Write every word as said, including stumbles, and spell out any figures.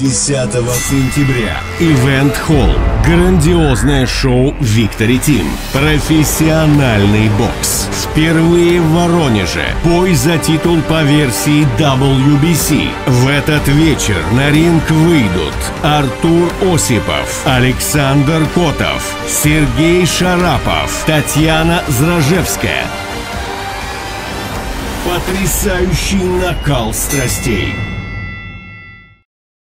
десятого сентября. Ивент Холл. Грандиозное шоу Victory Team. Профессиональный бокс. Впервые в Воронеже. Бой за титул по версии дабл ю би си. В этот вечер на ринг выйдут Артур Осипов, Александр Котов, Сергей Шарапов, Татьяна Зражевская. Потрясающий накал страстей.